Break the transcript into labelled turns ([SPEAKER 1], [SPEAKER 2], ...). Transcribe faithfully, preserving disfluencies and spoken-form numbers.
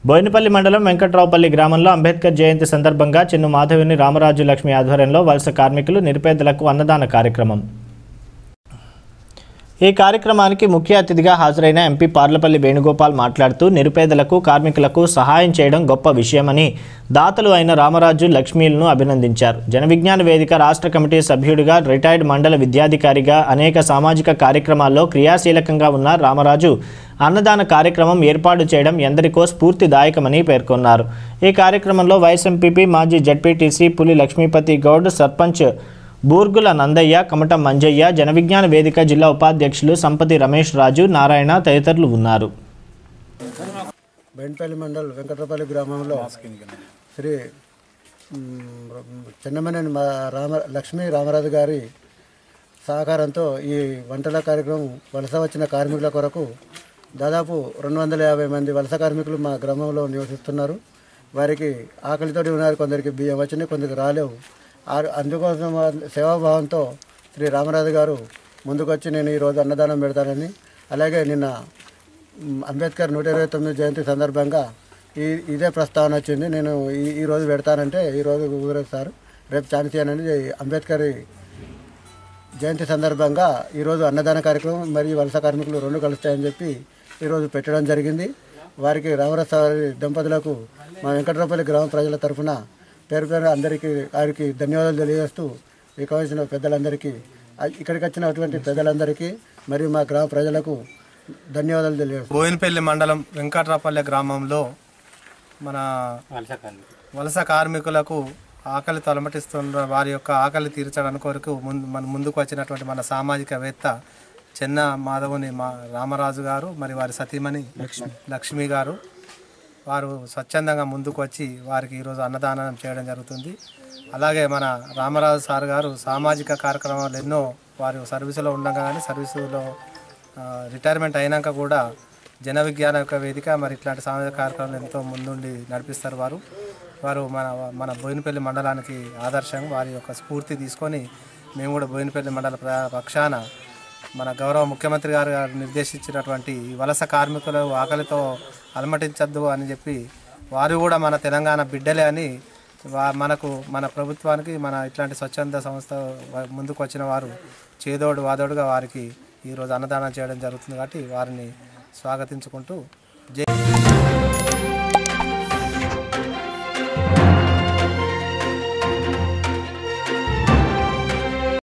[SPEAKER 1] బోయినపల్లి మండలం వెంకట్రావుపల్లి గ్రామంలో అంబేద్కర్ జయంతి సందర్భంగా చెన్ను మాధవిని రామరాజు లక్ష్మి ఆధ్వర్యంలో వలస కార్మికులు నిరుపేదలకు అన్నదాన కార్యక్రమం. ఈ కార్యక్రమానికి ముఖ్య అతిథిగా హాజరైన ఎంపీ పార్లపల్లి వేణుగోపాల్ మాట్లాడుతూ నిరుపేదలకు కార్మికులకు సహాయం చేయడం గొప్ప విషయమని దాతలు అయిన రామరాజు లక్ష్మీలను అభినందించారు. జనవిజ్ఞాన వేదిక రాష్ట్ర కమిటీ సభ్యుడిగా రిటైర్డ్ మండల విద్యాధికారిగా అనేక సామాజిక కార్యక్రమాల్లో క్రియాశీలకంగా ఉన్న రామరాజు అన్నదాన కార్యక్రమం ఏర్పాటు చేయడం ఎందరికో స్ఫూర్తిదాయకమని పేర్కొన్నారు. ఈ కార్యక్రమంలో వైస్ ఎంపీపీ మాజీ జడ్పీటీసీ పులి లక్ష్మీపతి గౌడ్, సర్పంచ్ బూర్గుల నందయ్య, కమటం మంజయ్య, జనవిజ్ఞాన వేదిక జిల్లా ఉపాధ్యక్షులు సంపతి రమేష్ రాజు, నారాయణ తదితరులు ఉన్నారు.
[SPEAKER 2] బోయినపల్లి మండల్ వెంకట్రావుపల్లి గ్రామంలో శ్రీ చెన్నమనేని రామ లక్ష్మీ రామరాజు గారి సహకారంతో ఈ వంటల కార్యక్రమం వలస వచ్చిన కార్మికుల కొరకు దాదాపు రెండు వందల యాభై మంది వలస కార్మికులు మా గ్రామంలో నివసిస్తున్నారు. వారికి ఆకలితోటి ఉన్నారు. కొందరికి బియ్యం వచ్చినాయి, కొందరికి రాలేవు. అందుకోసం సేవాభావంతో శ్రీ రామరాజు గారు ముందుకొచ్చి నేను ఈరోజు అన్నదానం పెడతానని, అలాగే నిన్న అంబేద్కర్ నూట ఇరవై తొమ్మిది జయంతి సందర్భంగా ఈ ఇదే ప్రస్తావన వచ్చింది. నేను ఈ ఈరోజు పెడతానంటే ఈరోజు కుదరదు, రేపు ఛాన్స్ ఇవ్వనని అంబేద్కర్ జయంతి సందర్భంగా ఈరోజు అన్నదాన కార్యక్రమం మరియు వలస కార్మికులు రెండు కలుస్తాయని చెప్పి ఈరోజు పెట్టడం జరిగింది. వారికి రామరాజు వారి దంపతులకు మా వెంకట్రావుపల్లి గ్రామ ప్రజల తరఫున పేరు పేరు అందరికీ వారికి ధన్యవాదాలు తెలియజేస్తూ ఇక్కడికి వచ్చిన పెద్దలందరికీ ఇక్కడికి వచ్చినటువంటి పెద్దలందరికీ మరియు మా గ్రామ ప్రజలకు ధన్యవాదాలు తెలియజేస్తాం.
[SPEAKER 3] బోయినపల్లి మండలం వెంకట్రావుపల్లి గ్రామంలో మన వలస కార్మికులకు ఆకలి తొలమటిస్తున్న వారి యొక్క ఆకలి తీర్చడానికి కొరకు ముందు మన ముందుకు వచ్చినటువంటి మన సామాజికవేత్త చెన్న మాధవుని మా రామరాజు గారు మరి వారి సతీమణి లక్ష్మి గారు వారు స్వచ్ఛందంగా ముందుకు వచ్చి వారికి ఈరోజు అన్నదానం చేయడం జరుగుతుంది. అలాగే మన రామరాజు సార్ గారు సామాజిక కార్యక్రమాలు ఎన్నో వారు సర్వీసులో ఉండగా కానీ సర్వీసులో రిటైర్మెంట్ అయినాక కూడా జన విజ్ఞాన వేదిక మరి ఇట్లాంటి సామాజిక కార్యక్రమాలు ఎంతో ముందుండి నడిపిస్తారు. వారు వారు మన మన బోయినపల్లి మండలానికి ఆదర్శం. వారి యొక్క స్ఫూర్తి తీసుకొని మేము కూడా బోయినపల్లి మండల పక్షాన మన గౌరవ ముఖ్యమంత్రి గారు నిర్దేశించినటువంటి వలస కార్మికులు ఆకలితో అలమటించద్దు అని చెప్పి వారు కూడా మన తెలంగాణ బిడ్డలే అని మనకు మన ప్రభుత్వానికి మన ఇట్లాంటి స్వచ్ఛంద సంస్థ ముందుకు వచ్చిన వారు చేదోడు వాదోడుగా వారికి ఈరోజు అన్నదానం చేయడం జరుగుతుంది. కాబట్టి వారిని స్వాగతించుకుంటూ జై